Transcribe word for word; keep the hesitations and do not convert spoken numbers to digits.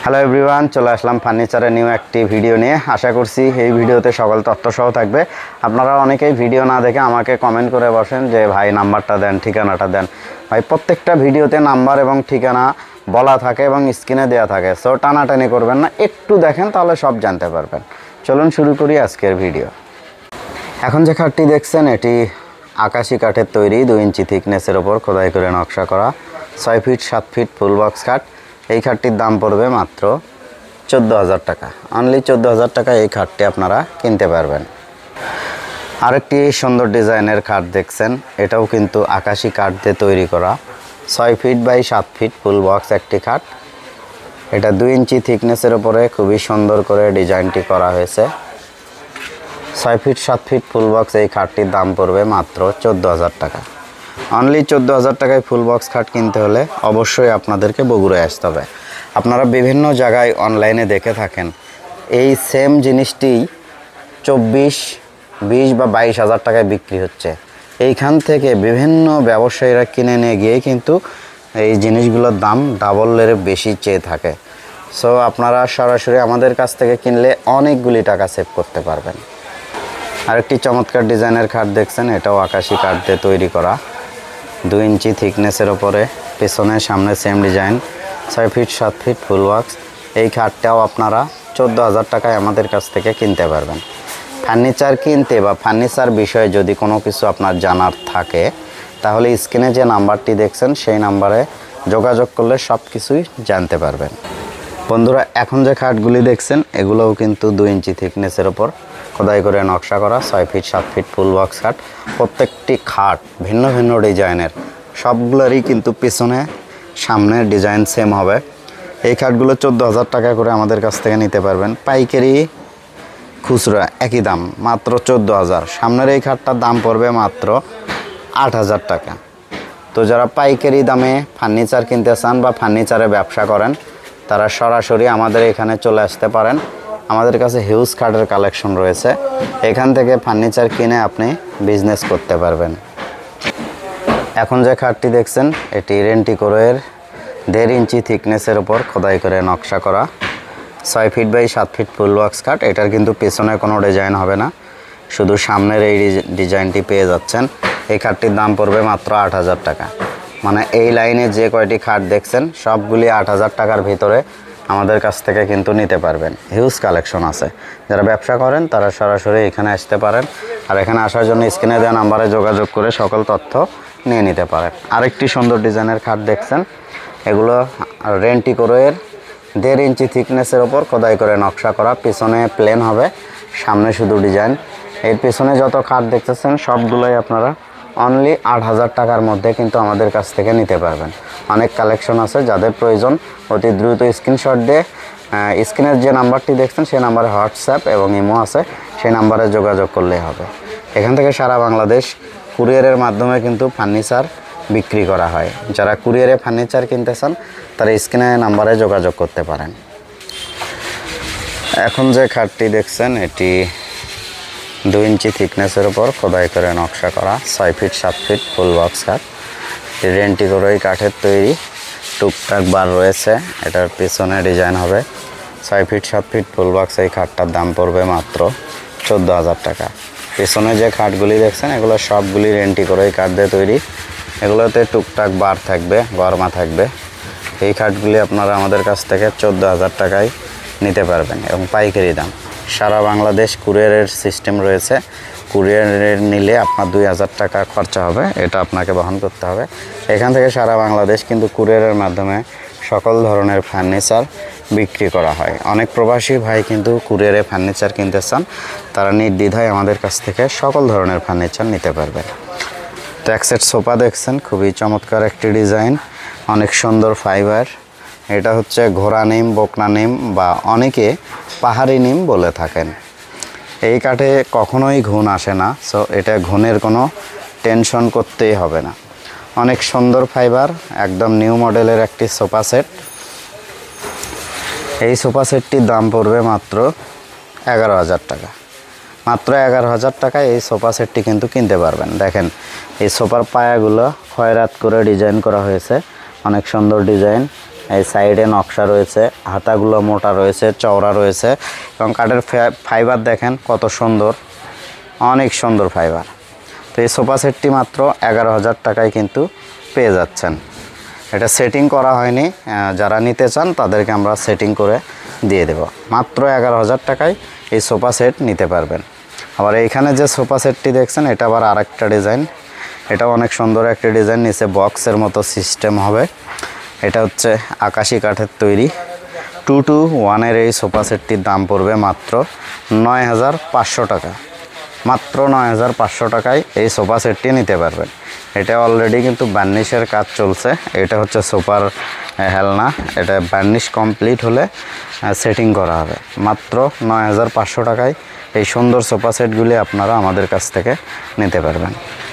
Hello everyone, চলে আসলাম ফার্নিচারের new একটি ভিডিও নিয়ে। আশা করছি এই ভিডিওতে সকল তথ্যসহ থাকবে। আপনারা অনেকেই ভিডিও না দেখে আমাকে কমেন্ট করে বসেন যে ভাই নাম্বারটা দেন, ঠিকানাটা দেন। ভাই প্রত্যেকটা ভিডিওতে নাম্বার এবং ঠিকানা বলা থাকে এবং স্ক্রিনে দেওয়া থাকে, সো টানাটানি করবেন না, একটু দেখেন তাহলে সব জানতে পারবেন। চলুন শুরু করি আজকের ভিডিও। এখন যে খাটটি দেখছেন এটি আকাশি কাঠের তৈরি, দুই ইঞ্চি থিকনেসের ওপর খোদাই করে নকশা করা, ছয় ফিট সাত ফিট ফুল বক্স খাট। এই খাটটির দাম পড়বে মাত্র চোদ্দো হাজার টাকা। অনলি চোদ্দো হাজার টাকা এই খাটটি আপনারা কিনতে পারবেন। আরেকটি সুন্দর ডিজাইনের খাট দেখছেন, এটাও কিন্তু আকাশি কাঠ দিয়ে তৈরি করা, ছয় ফিট বাই সাত ফিট ফুল বক্স একটি খাট। এটা দুই ইঞ্চি থিকনেসের ওপরে খুবই সুন্দর করে ডিজাইনটি করা হয়েছে। ছয় ফিট সাত ফিট ফুল বক্স এই খাটটির দাম পড়বে মাত্র চোদ্দো হাজার টাকা। অনলি চোদ্দো হাজার টাকায় ফুল বক্স খাট কিনতে হলে অবশ্যই আপনাদেরকে বগুড়ায় আসতে হবে। আপনারা বিভিন্ন জায়গায় অনলাইনে দেখে থাকেন এই সেম জিনিসটি চব্বিশ বিশ বা বাইশ হাজার টাকায় বিক্রি হচ্ছে। এইখান থেকে বিভিন্ন ব্যবসায়ীরা কিনে নিয়ে গিয়ে কিন্তু এই জিনিসগুলোর দাম ডাবলের বেশি চেয়ে থাকে। সো আপনারা সরাসরি আমাদের কাছ থেকে কিনলে অনেকগুলি টাকা সেভ করতে পারবেন। আরেকটি চমৎকার ডিজাইনের খাট দেখছেন, এটাও আকাশি কাঠ দিয়ে তৈরি করা, দুই ইঞ্চি থিকনেসের ওপরে, পেছনে সামনে সেম ডিজাইন, ছয় ফিট সাত ফিট ফুল বক্স। এই খাটটাও আপনারা চোদ্দো হাজার টাকায় আমাদের কাছ থেকে কিনতে পারবেন। ফার্নিচার কিনতে বা ফার্নিচার বিষয়ে যদি কোনো কিছু আপনার জানার থাকে তাহলে স্ক্রিনে যে নাম্বারটি দেখছেন সেই নাম্বারে যোগাযোগ করলে সব কিছুই জানতে পারবেন। বন্ধুরা, এখন যে খাটগুলি দেখছেন এগুলোও কিন্তু দুই ইঞ্চি থিকনেসের ওপর খোদাই করে নকশা করা, ছয় ফিট সাত ফিট ফুল বক্স খাট। প্রত্যেকটি খাট ভিন্ন ভিন্ন ডিজাইনের, সবগুলোরই কিন্তু পিছনে সামনের ডিজাইন সেম হবে। এই খাটগুলো চোদ্দো হাজার টাকা করে আমাদের কাছ থেকে নিতে পারবেন। পাইকারি খুচরা একই দাম, মাত্র চোদ্দো হাজার। সামনের এই খাটটার দাম পড়বে মাত্র আট হাজার টাকা। তো যারা পাইকারি দামে ফার্নিচার কিনতে চান বা ফার্নিচারে ব্যবসা করেন তারা সরাসরি আমাদের এখানে চলে আসতে পারেন। আমাদের কাছে হিউজ কাঠের কালেকশন রয়েছে, এখান থেকে ফার্নিচার কিনে আপনি বিজনেস করতে পারবেন। এখন যে খাটটি দেখছেন এটি রেন্টিকোরের দেড় ইঞ্চি থিকনেসের ওপর খোদাই করে নকশা করা, ছয় ফিট বাই সাত ফিট ফুল বক্স খাট। এটার কিন্তু পেছনে কোনো ডিজাইন হবে না, শুধু সামনের এই ডিজাইনটি পেয়ে যাচ্ছেন। এই খাটটির দাম পড়বে মাত্র আট হাজার টাকা। মানে এই লাইনে যে কয়টি খাট দেখছেন সবগুলি আট হাজার টাকার ভিতরে আমাদের কাছ থেকে কিন্তু নিতে পারবেন। হিউজ কালেকশন আছে। যারা ব্যবসা করেন তারা সরাসরি এখানে আসতে পারেন, আর এখানে আসার জন্য স্ক্রিনে দেওয়া নাম্বারে যোগাযোগ করে সকল তথ্য নিয়ে নিতে পারেন। আরেকটি সুন্দর ডিজাইনের খাট দেখছেন, এগুলো রেন্টিকোরের দেড় ইঞ্চি থিকনেসের ওপর খোদাই করে নকশা করা, পিছনে প্লেন হবে, সামনে শুধু ডিজাইন। এর পিছনে যত খাট দেখতেছেন সবগুলোই আপনারা অনলি আট হাজার টাকার মধ্যে কিন্তু আমাদের কাছ থেকে নিতে পারবেন। অনেক কালেকশন আছে, যাদের প্রয়োজন অতি দ্রুত স্ক্রিনশট দিয়ে স্ক্রিনের যে নাম্বারটি দেখছেন সেই নাম্বারে হোয়াটসঅ্যাপ এবং ইমো আছে, সেই নাম্বারে যোগাযোগ করলেই হবে। এখান থেকে সারা বাংলাদেশ কুরিয়ারের মাধ্যমে কিন্তু ফার্নিচার বিক্রি করা হয়। যারা কুরিয়ারে ফার্নিচার কিনতে চান তারা স্ক্রিনের নাম্বারে যোগাযোগ করতে পারেন। এখন যে খাটটি দেখছেন এটি দুই ইঞ্চি থিকনেসের ওপর খোদাই করে নকশা করা, ছয় ফিট সাত ফিট ফুল বক্স খাট। রেন্টিকোরের কাঠের তৈরি, টুকটাক বার রয়েছে, এটার পিছনে ডিজাইন হবে। ছয় ফিট সাত ফিট ফুল বক্স এই খাটটার দাম পড়বে মাত্র চোদ্দো হাজার টাকা। পিছনে যে খাটগুলি দেখছেন এগুলো সবগুলি রেন্টিকোরের কাঠ দিয়ে তৈরি, এগুলোতে টুকটাক বার থাকবে, গরমা থাকবে। এই খাটগুলি আপনারা আমাদের কাছ থেকে চোদ্দো হাজার টাকায় নিতে পারবেন এবং পাইকারি দাম। সারা বাংলাদেশ কুরিয়ারের সিস্টেম রয়েছে, কুরিয়ারের নিলে আপনার দুই হাজার টাকা খরচা হবে, এটা আপনাকে বহন করতে হবে। এখান থেকে সারা বাংলাদেশ কিন্তু কুরিয়ারের মাধ্যমে সকল ধরনের ফার্নিচার বিক্রি করা হয়। অনেক প্রবাসী ভাই কিন্তু কুরিয়ারে ফার্নিচার কিনতে চান, তারা নির্দ্বিধায় আমাদের কাছ থেকে সকল ধরনের ফার্নিচার নিতে পারবে। তো এক সেট সোফা দেখছেন, খুবই চমৎকার একটি ডিজাইন, অনেক সুন্দর ফাইবার। এটা হচ্ছে ঘোড়া নিম, বকনা নিম বা অনেকে পাহাড়ি নিম বলে থাকেন। এই কাঠে কখনোই ঘুণ আসে না, সো এটা ঘুণের কোনো টেনশন করতেই হবে না। অনেক সুন্দর ফাইবার, একদম নিউ মডেলের একটি সোফা সেট। এই সোফা সেটটির দাম পড়বে মাত্র এগারো হাজার টাকা। মাত্র এগারো হাজার টাকায় এই সোফা সেটটি কিন্তু কিনতে পারবেন। দেখেন এই সোফার পায়াগুলো খয়রাত করে ডিজাইন করা হয়েছে, অনেক সুন্দর ডিজাইন। এই সাইডে নকশা রয়েছে, হাতাগুলো মোটা রয়েছে, চওড়া রয়েছে এবং কাঠের ফাইবার দেখেন কত সুন্দর, অনেক সুন্দর ফাইবার। তো এই সোফা সেটটি মাত্র এগারো হাজার টাকায় কিন্তু পেয়ে যাচ্ছেন। এটা সেটিং করা হয়নি, যারা নিতে চান তাদেরকে আমরা সেটিং করে দিয়ে দেব। মাত্র এগারো হাজার টাকায় এই সোফা সেট নিতে পারবেন। আবার এইখানে যে সোফা সেটটি দেখছেন এটা আবার আরেকটা ডিজাইন, এটা অনেক সুন্দর একটা ডিজাইন, নিচে বক্সের মতো সিস্টেম হবে। এটা হচ্ছে আকাশি কাঠের তৈরি। টু টু ওয়ানের এই সোফা সেটটির দাম পড়বে মাত্র নয় হাজার পাঁচশো টাকা। মাত্র নয় হাজার পাঁচশো টাকায় এই সোফা সেটটি নিতে পারবেন। এটা অলরেডি কিন্তু বার্নিশের কাজ চলছে। এটা হচ্ছে সোফার হেলনা, এটা বার্নিশ কমপ্লিট হলে সেটিং করা হবে। মাত্র নয় হাজার পাঁচশো টাকায় এই সুন্দর সোফা সেটগুলি আপনারা আমাদের কাছ থেকে নিতে পারবেন।